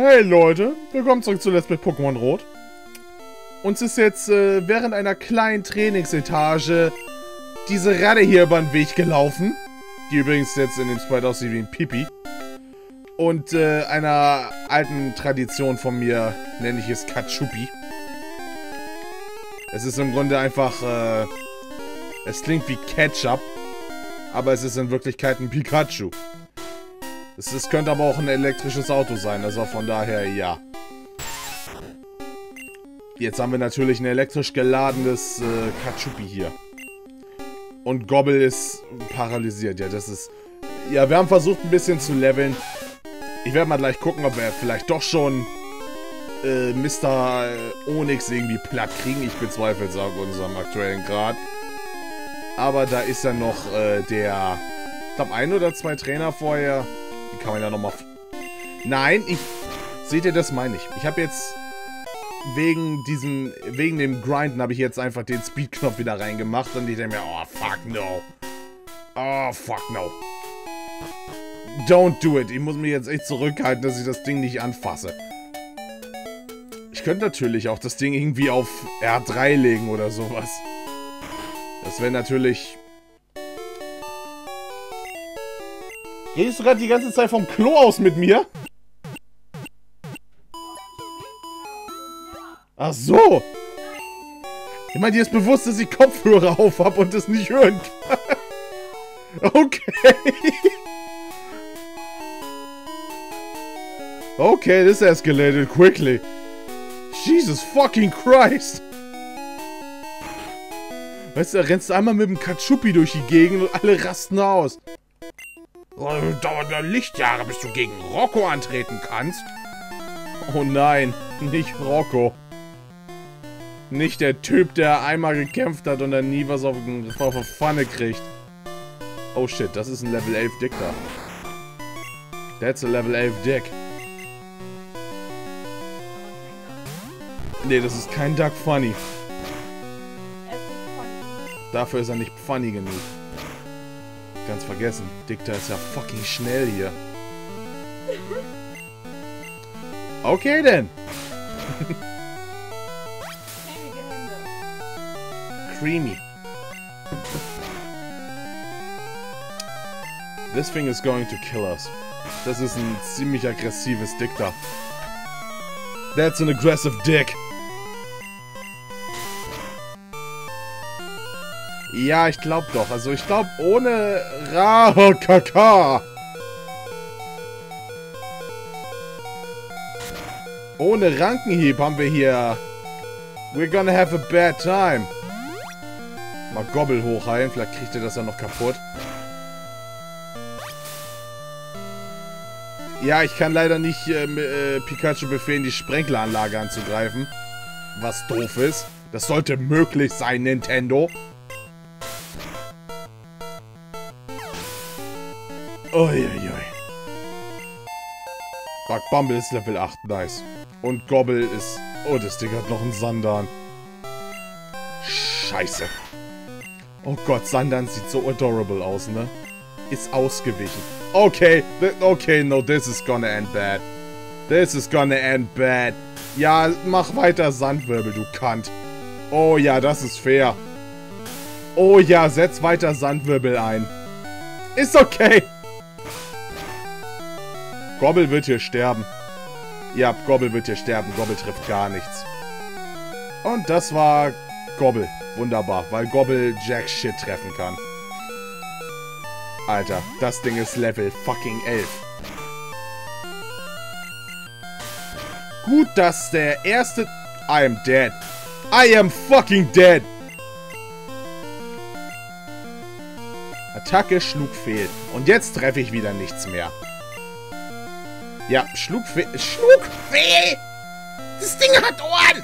Hey Leute, willkommen zurück zu Let's Play Pokémon Rot. Uns ist jetzt während einer kleinen Trainingsetage diese Ratte hier über den Weg gelaufen. Die übrigens jetzt in dem Sprite aussieht wie ein Pipi. Und einer alten Tradition von mir, nenne ich es Katschupi. Es ist im Grunde einfach, es klingt wie Ketchup, aber es ist in Wirklichkeit ein Pikachu. Es könnte aber auch ein elektrisches Auto sein, also von daher ja. Jetzt haben wir natürlich ein elektrisch geladenes Katschupi hier. Und Gobble ist paralysiert, ja, das ist... Ja, wir haben versucht ein bisschen zu leveln. Ich werde mal gleich gucken, ob wir vielleicht doch schon Mr. Onix irgendwie platt kriegen. Ich bezweifle es auf unserem aktuellen Grad. Aber da ist ja noch der... Ich glaube, 1 oder 2 Trainer vorher. Die kann man ja nochmal... Nein, seht ihr, das meine ich. Ich habe jetzt... Wegen dem Grinden habe ich jetzt einfach den Speed-Knopf wieder reingemacht. Und ich denke mir, oh, fuck no. Oh, fuck no. Don't do it. Ich muss mich jetzt echt zurückhalten, dass ich das Ding nicht anfasse. Ich könnte natürlich auch das Ding irgendwie auf R3 legen oder sowas. Das wäre natürlich... Redest du gerade die ganze Zeit vom Klo aus mit mir? Ach so. Ich meine, dir ist bewusst, dass ich Kopfhörer auf habe und das nicht hören kann. Okay. Okay, this escalated quickly. Jesus fucking Christ. Weißt du, da rennst du einmal mit dem Katschupi durch die Gegend und alle rasten aus. Oh, dauert ja Lichtjahre, bis du gegen Rocco antreten kannst. Oh nein, nicht Rocco. Nicht der Typ, der einmal gekämpft hat und dann nie was auf die Pfanne kriegt. Oh shit, das ist ein Level 11 Dick da. That's a Level 11 Dick. Nee, das ist kein Duck Funny. Dafür ist er nicht funny genug. Ganz vergessen, Dick, der ist ja fucking schnell hier. Okay, denn. Creamy. This thing is going to kill us. Das ist ein ziemlich aggressives Dick da. That's an aggressive dick. Ja, ich glaube doch. Also ich glaube ohne Kaka. Ohne Rankenhieb haben wir hier... We're gonna have a bad time. Mal Gobble hochheilen. Vielleicht kriegt ihr das ja noch kaputt. Ja, ich kann leider nicht Pikachu befehlen, die Sprenkleranlage anzugreifen. Was doof ist. Das sollte möglich sein, Nintendo. Uiuiui. Bug Bumble ist Level 8, nice. Und Gobble ist... Oh, das Ding hat noch einen Sandan. Scheiße. Oh Gott, Sandan sieht so adorable aus, ne? Ist ausgewichen. Okay, okay, no, this is gonna end bad. This is gonna end bad. Ja, mach weiter Sandwirbel, du Kant. Oh ja, das ist fair. Oh ja, setz weiter Sandwirbel ein. Ist okay. Gobble wird hier sterben. Ja, Gobble wird hier sterben. Gobble trifft gar nichts. Und das war Gobble. Wunderbar, weil Gobble Jack Shit treffen kann. Alter, das Ding ist Level fucking 11. Gut, dass der erste... I am dead. I am fucking dead. Attacke, Schlug fehlt. Und jetzt treffe ich wieder nichts mehr. Ja, Schlug fehlt. Schlug fehlt! Das Ding hat Ohren!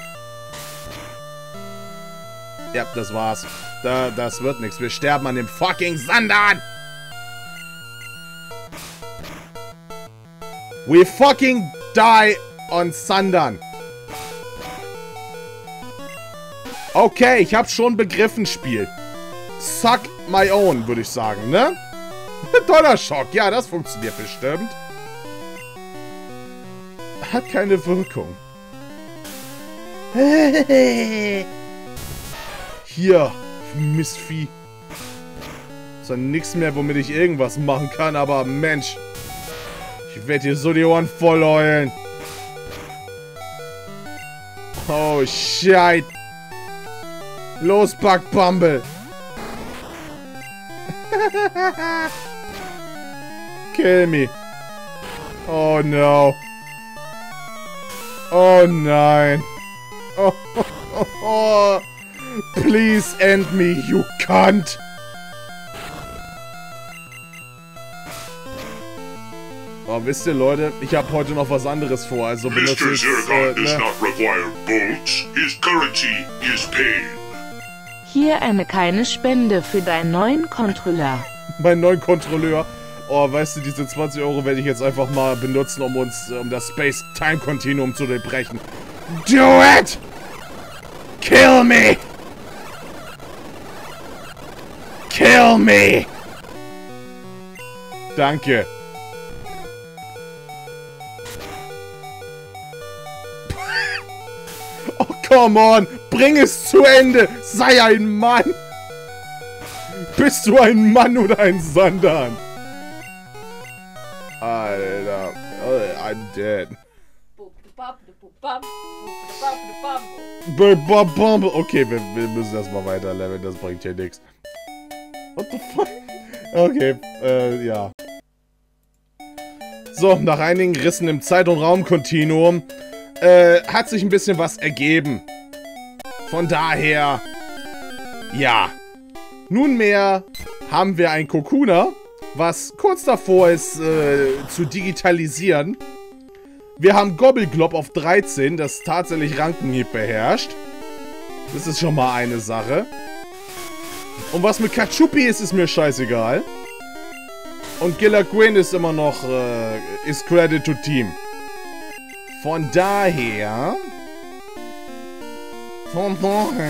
Ja, das war's. Das wird nichts. Wir sterben an dem fucking Sandan! We fucking die on Sandan. Okay, ich hab's schon begriffen, Spiel. Suck my own, würde ich sagen, ne? Donnerschock, ja, das funktioniert bestimmt. Hat keine Wirkung. Hier, Mistvieh. Ist ja nichts mehr, womit ich irgendwas machen kann, aber Mensch. Ich werde hier so die Ohren voll heulen. Oh, shit. Los, Bug Bumble. Kill me. Oh, no. Oh, nein. Oh, oh, oh, oh. Please end me, you cunt. Oh, wisst ihr, Leute, ich habe heute noch was anderes vor, also benutze ich Hier eine kleine Spende für deinen neuen Kontrolleur. Mein neuen Kontrolleur. Oh, weißt du, diese 20 Euro werde ich jetzt einfach mal benutzen, um das Space-Time-Continuum zu durchbrechen. Do it! Kill me! Kill me! Danke. Oh, come on! Bring es zu Ende! Sei ein Mann! Bist du ein Mann oder ein Sandan? Alter. Oh, I'm dead. Okay, wir müssen erstmal weiter leveln, das bringt hier nichts. What the fuck? Okay, ja. So, nach einigen Rissen im Zeit- und Raumkontinuum hat sich ein bisschen was ergeben. Von daher, ja. Nunmehr haben wir ein Kokuna, was kurz davor ist, zu digitalisieren. Wir haben Gobbleglob auf 13, das tatsächlich Rankenhieb beherrscht. Das ist schon mal eine Sache. Und was mit Kachupi ist, ist mir scheißegal. Und Gilla Gwyn ist immer noch, ist Credit to Team. Von daher... Und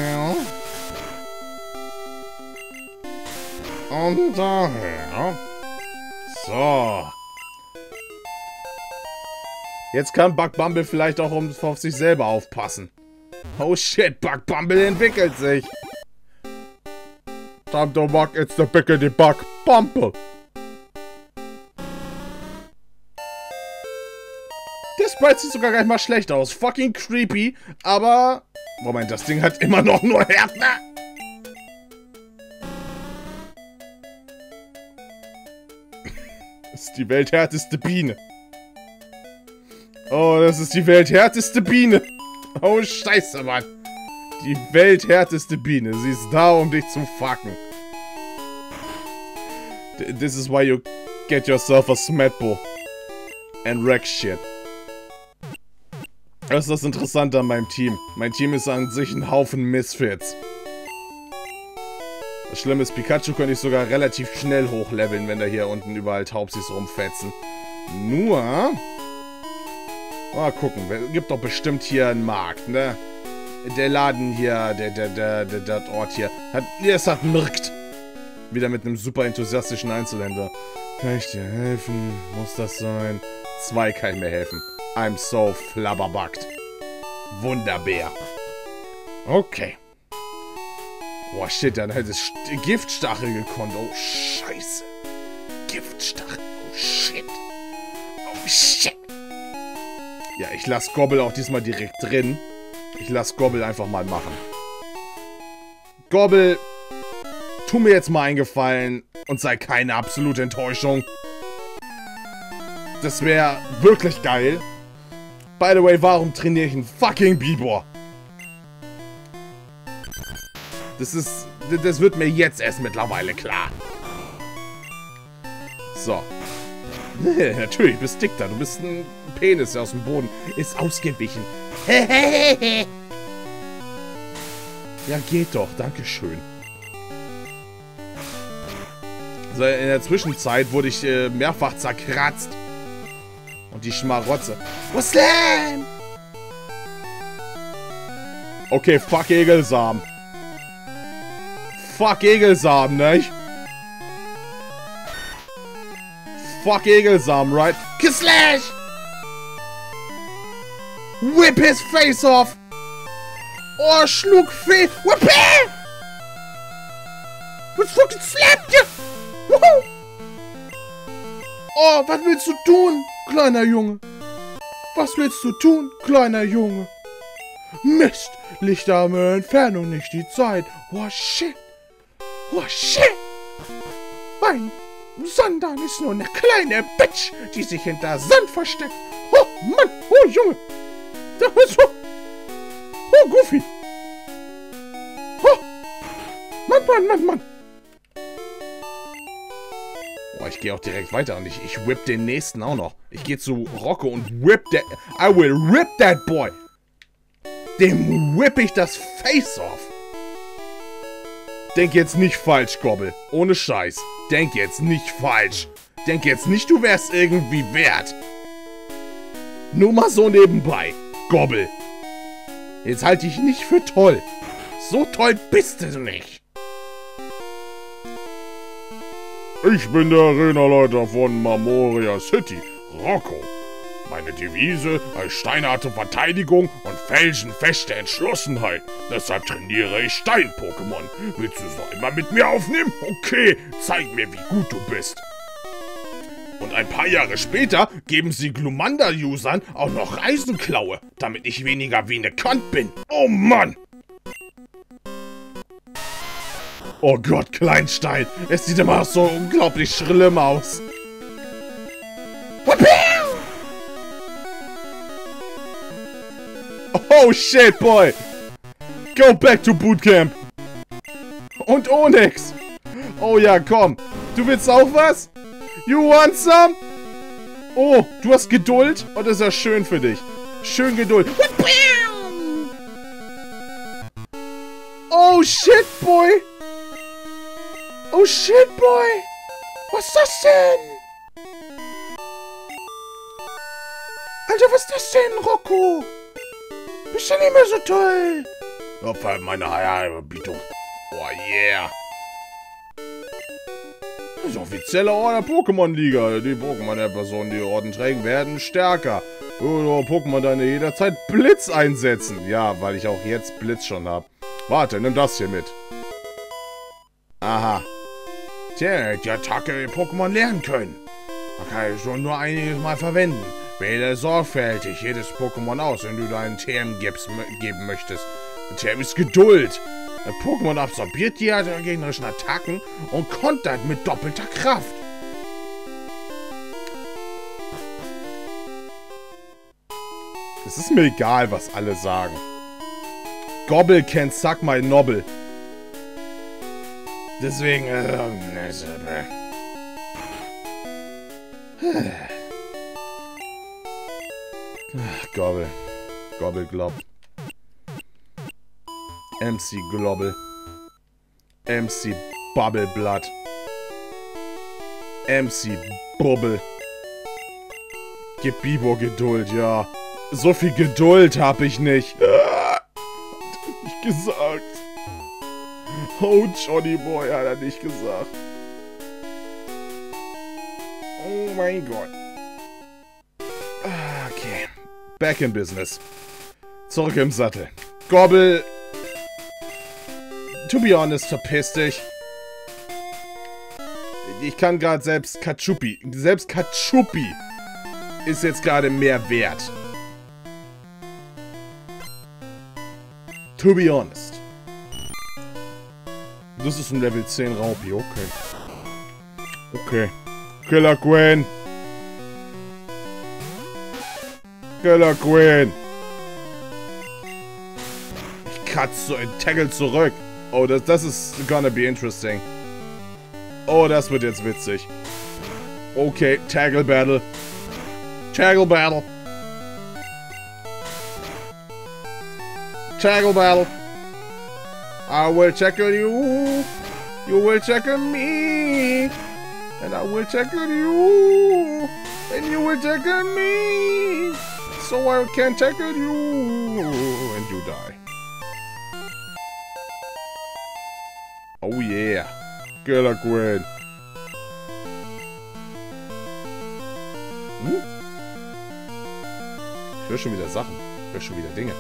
daher... So. Jetzt kann Bug Bumble vielleicht auch auf sich selber aufpassen. Oh shit, Bug Bumble entwickelt sich. Time to walk, it's the Bickety Bug Bumble. Der Sprite sieht sogar gar nicht mal schlecht aus. Fucking creepy, aber... Moment, das Ding hat immer noch nur Härtner. Das ist die welthärteste Biene. Oh, das ist die welthärteste Biene. Oh, scheiße, Mann. Die welthärteste Biene. Sie ist da, um dich zu fucken. This is why you get yourself a Smetbo. And wreck shit. Das ist das Interessante an meinem Team. Mein Team ist an sich ein Haufen Misfits. Das Schlimme ist, Pikachu könnte ich sogar relativ schnell hochleveln, wenn da hier unten überall Taubsis rumfetzen. Nur... Mal gucken, gibt doch bestimmt hier einen Markt, ne? Der Laden hier, der Ort hier, es hat mirkt. Wieder mit einem super enthusiastischen Einzelhändler. Kann ich dir helfen? Muss das sein? 2 kann ich mir helfen. I'm so flabberbugged. Wunderbär. Okay. Boah, shit, dann hätte es Giftstachel gekonnt. Oh, scheiße. Giftstachel. Oh, shit. Oh, shit. Ja, ich lasse Gobble auch diesmal direkt drin. Ich lasse Gobble einfach mal machen. Gobble, tu mir jetzt mal einen Gefallen und sei keine absolute Enttäuschung. Das wäre wirklich geil. By the way, warum trainiere ich einen fucking Bibor? Das wird mir jetzt erst mittlerweile klar. So. Natürlich, du bist dick da. Du bist ein Penis, der aus dem Boden ist ausgewichen. Ja, geht doch. Dankeschön. Also in der Zwischenzeit wurde ich mehrfach zerkratzt. Und die Schmarotze. Muslim! Okay, fuck Egelsamen. Fuck Egelsamen, nicht? Fuck Egelsamen, right? Kislash! Whip his face off! Oh, schlug Fee! Whip it! Was fucking slappt you? Woohoo! Oh, was willst du tun, kleiner Junge? Was willst du tun, kleiner Junge? Mist, Lichtarme Entfernung nicht die Zeit. Oh shit. Oh shit. Mein Sandan ist nur eine kleine Bitch, die sich hinter Sand versteckt. Oh Mann, oh Junge. Da ist so. Oh Goofy. Oh. Mann. Oh, ich gehe auch direkt weiter und ich whip den nächsten auch noch. Ich gehe zu Rocco und whip der. I will rip that boy. Dem whip ich das Face off. Denk jetzt nicht falsch, Gobbel. Ohne Scheiß. Denk jetzt nicht falsch. Denk jetzt nicht, du wärst irgendwie wert. Nur mal so nebenbei, Gobbel. Jetzt halte ich nicht für toll. So toll bist du nicht. Ich bin der Arenaleiter von Marmoria City, Rocco. Meine Devise als steinharte Verteidigung und felsenfeste Entschlossenheit. Deshalb trainiere ich Stein-Pokémon. Willst du so immer mit mir aufnehmen? Okay, zeig mir, wie gut du bist. Und ein paar Jahre später geben sie Glumanda-Usern auch noch Eisenklaue, damit ich weniger wie eine Kant bin. Oh Mann! Oh Gott, Kleinstein. Es sieht immer so unglaublich schlimm aus. Oh shit, boy. Go back to Bootcamp. Und Onyx. Oh ja, komm. Du willst auch was? You want some? Oh, du hast Geduld? Oh, das ist ja schön für dich. Schön Geduld. Oh shit, boy. Oh shit, boy! Was ist das denn? Alter, was ist das denn, Rocco? Bist ja nicht mehr so toll. Ja, vor allem meine Haarbietung. Oh yeah. Das ist offizieller Orden der Pokémon-Liga. Die Pokémon-Personen, die Orden tragen, werden stärker. Pokémon deine jederzeit Blitz einsetzen. Ja, weil ich auch jetzt Blitz schon habe. Warte, nimm das hier mit. Aha. Tja, die Attacke Pokémon lernen können. Man kann ich schon nur einiges Mal verwenden. Wähle sorgfältig jedes Pokémon aus, wenn du deinen TM geben möchtest. TM ist Geduld. Ein Pokémon absorbiert die gegnerischen Attacken und kontert mit doppelter Kraft. Es ist mir egal, was alle sagen. Gobbel kennt Suck My Nobble. Deswegen, Gobbel. Gobbel Glob. MC Globbel. MC Bubbleblood. MC Bubble. Gib Bibo Geduld, ja. So viel Geduld habe ich nicht. Hat er nicht gesagt. Oh, Johnny Boy hat er nicht gesagt. Oh mein Gott. Okay. Back in business. Zurück im Sattel. Gobbel. To be honest, verpiss dich. Ich kann gerade selbst Kachupi. Selbst Kachupi ist jetzt gerade mehr wert. To be honest. Das ist ein Level 10 Raupi, okay. Okay. Killer Queen. Killer Queen. Ich kratze so in Tackle zurück. Oh, das ist gonna be interesting. Oh, das wird jetzt witzig. Okay, Tackle Battle. Tackle Battle. Tackle Battle. I will tackle you. You will tackle me. And I will tackle you. And you will tackle me. So I can tackle you. And you die. Oh yeah. Killer Queen. Ich höre schon wieder Sachen. Ich will schon wieder Dinge.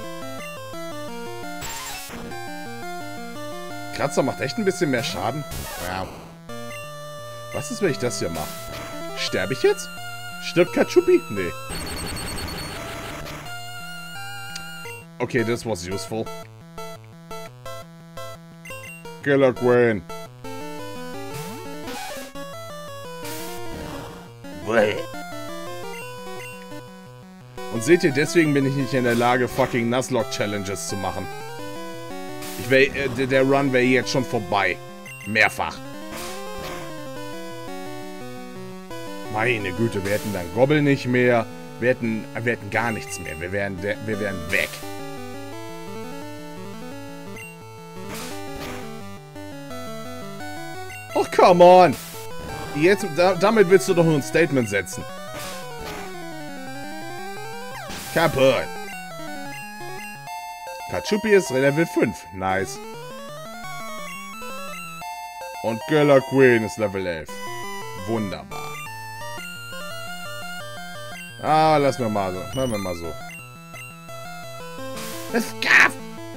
Kratzer macht echt ein bisschen mehr Schaden. Ja. Was ist, wenn ich das hier mache? Sterbe ich jetzt? Stirbt Katschupi? Nee. Okay, this was useful. Killer Queen. Und seht ihr, deswegen bin ich nicht in der Lage, fucking Nuzlocke-Challenges zu machen. Der Run wäre jetzt schon vorbei. Mehrfach. Meine Güte, wir hätten dann Gobble nicht mehr. Wir hätten gar nichts mehr. Wir wären weg. Och, come on! Jetzt, damit willst du doch nur ein Statement setzen. Kaputt. Katschupi ist Level 5. Nice. Und Killer Queen ist Level 11. Wunderbar. Ah, lassen wir mal so. Machen wir mal so. Es gab!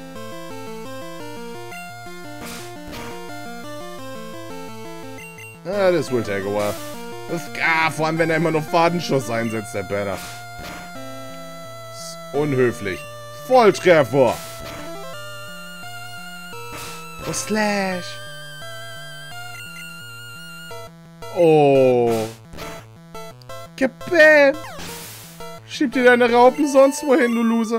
Ah, das will take a while. Vor allem, wenn er immer noch Fadenschuss einsetzt, der Banner. Ist unhöflich. Volltreffer! Oh, Slash! Oh! Kabam! Schieb dir deine Raupen sonst wohin, du Loser!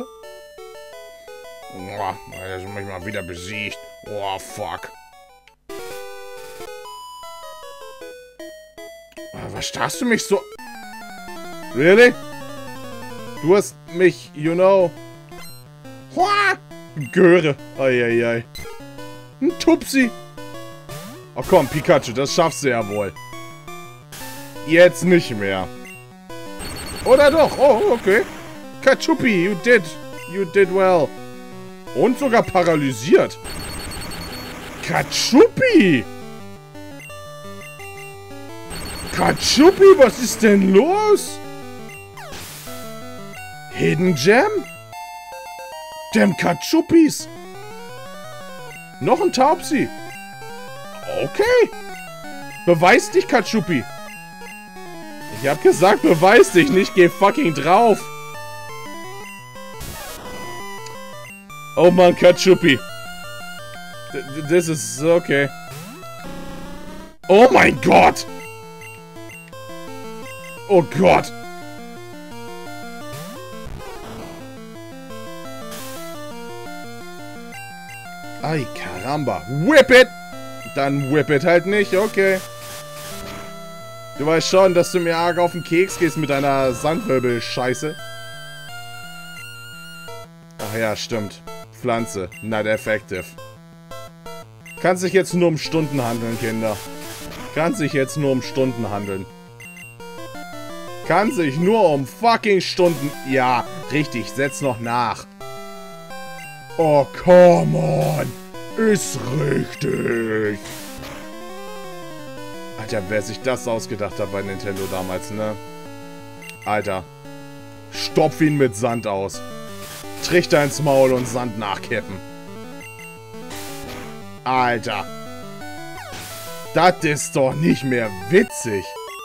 Oh, er ist mich mal wieder besiegt. Oh, fuck. Was starrst du mich so... Really? Du hast mich, you know... Göre. Eieiei. Ein Tupsi. Oh komm, Pikachu, das schaffst du ja wohl. Jetzt nicht mehr. Oder doch? Oh, okay. Katschupi, you did well. Und sogar paralysiert. Katschupi! Katschupi, was ist denn los? Hidden Gem? Damn Katschupis. Noch ein Taubsi. Okay. Beweis dich, Katschupi. Ich hab gesagt, beweis dich nicht. Geh fucking drauf. Oh Mann, Katschupi. Das ist okay. Oh mein Gott. Oh Gott. Ay, caramba. Whip it! Dann whip it halt nicht, okay. Du weißt schon, dass du mir arg auf den Keks gehst mit deiner Sandwirbel-Scheiße. Ach ja, stimmt. Pflanze. Not effective. Kann sich jetzt nur um Stunden handeln, Kinder. Kann sich jetzt nur um Stunden handeln. Kann sich nur um fucking Stunden... Ja, richtig, setz noch nach. Oh, come on. Ist richtig. Alter, wer sich das ausgedacht hat bei Nintendo damals, ne? Alter. Stopf ihn mit Sand aus. Trichter ins Maul und Sand nachkippen. Alter. Das ist doch nicht mehr witzig.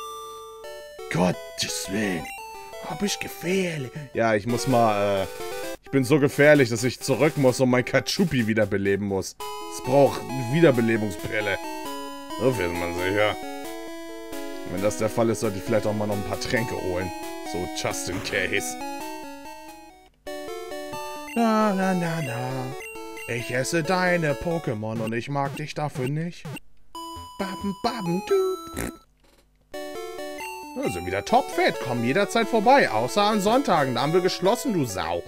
Gottes Willen. Hab ich gefährlich. Ja, ich muss mal, ich bin so gefährlich, dass ich zurück muss und mein Katschupi wiederbeleben muss. Es braucht eine Wiederbelebungspille. So viel ist man sicher. Wenn das der Fall ist, sollte ich vielleicht auch mal noch ein paar Tränke holen. So, just in case. Na, na, na, na. Ich esse deine Pokémon und ich mag dich dafür nicht. Babben, babben, du. Also wieder topfit. Komm jederzeit vorbei. Außer an Sonntagen. Da haben wir geschlossen, du Sau.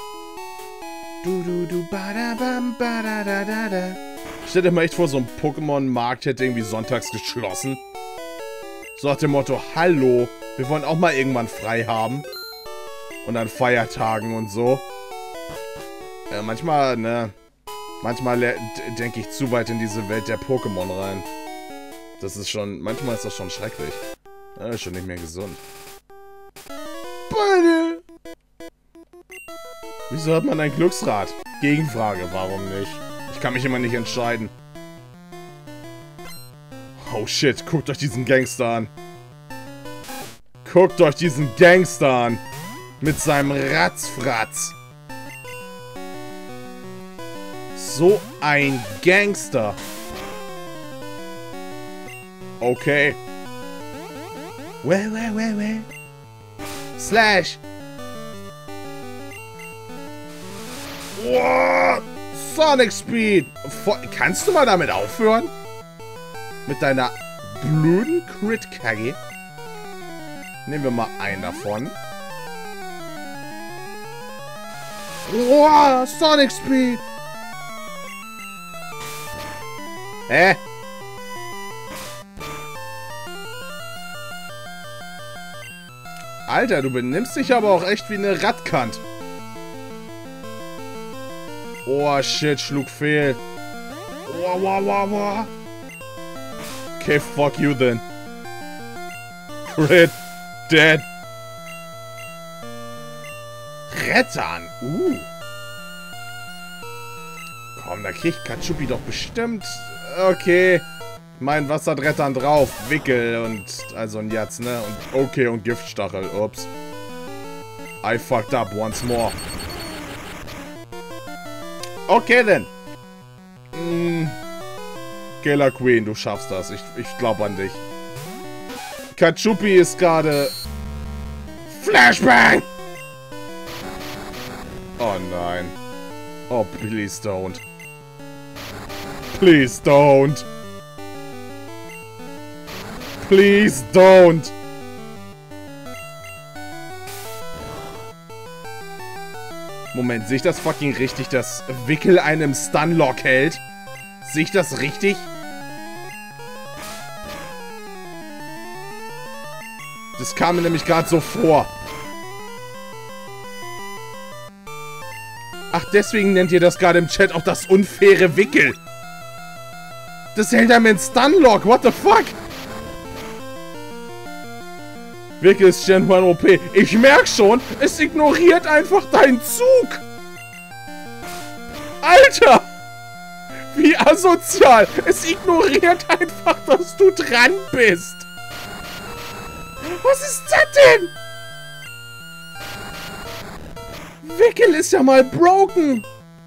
Du, badabam, badadadada. Stell dir mal echt vor, so ein Pokémon-Markt hätte irgendwie sonntags geschlossen. So nach dem Motto, hallo, wir wollen auch mal irgendwann frei haben. Und an Feiertagen und so. Manchmal, ne, manchmal denke ich zu weit in diese Welt der Pokémon rein. Das ist schon, manchmal ist das schon schrecklich. Ja, ist schon nicht mehr gesund. Beide! Wieso hat man ein Glücksrad? Gegenfrage, warum nicht? Ich kann mich immer nicht entscheiden. Oh shit, guckt euch diesen Gangster an. Guckt euch diesen Gangster an. Mit seinem Ratzfratz. So ein Gangster. Okay. Well. Slash. Wow. Sonic Speed. Kannst du mal damit aufhören? Mit deiner blöden Crit-Kacke. Nehmen wir mal einen davon. Wow, Sonic Speed. Hä? Alter, du benimmst dich aber auch echt wie eine Rattkant. Oh, shit, schlug fehl. Wow. Okay, fuck you then. Crit. Dead. Rettern. Komm, da kriegt Katschupi doch bestimmt. Okay. Mein Wasserrettern drauf. Wickel und... Also ein Jatz, ne? Und okay, und Giftstachel. Ups. I fucked up once more. Okay, then. Killer Queen, du schaffst das. Ich glaub an dich. Katschupi ist gerade... Flashbang! Oh nein. Oh, please don't. Please don't. Please don't. Moment, sehe ich das fucking richtig, dass Wickel einem Stunlock hält? Sehe ich das richtig? Das kam mir nämlich gerade so vor. Ach, deswegen nennt ihr das gerade im Chat auch das unfaire Wickel. Das hält einem in Stunlock. What the fuck? Wickel ist Gen 1 OP. Ich merk schon, es ignoriert einfach deinen Zug. Alter! Wie asozial. Es ignoriert einfach, dass du dran bist. Was ist das denn? Wickel ist ja mal broken.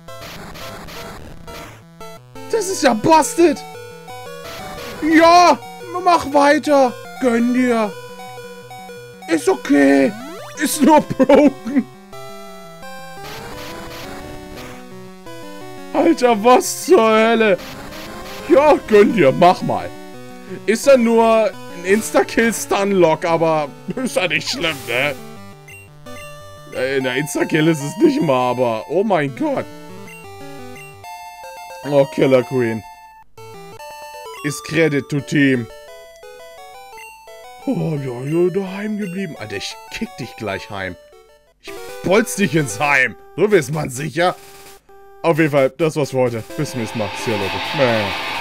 Das ist ja busted. Ja, mach weiter. Gönn dir. Ist okay. Ist nur broken. Alter, was zur Hölle? Ja, gönn dir. Mach mal. Ist ja nur ein Insta-Kill-Stunlock, aber ist ja nicht schlimm, ne? In der Insta-Kill ist es nicht mal, aber... Oh mein Gott. Oh, Killer Queen. Ist Credit to Team. Oh, ja, daheim geblieben. Alter, ich kick dich gleich heim. Ich bolz dich ins Heim. So ist man sicher. Auf jeden Fall, das war's für heute. Bis zum nächsten Mal. See you, Leute.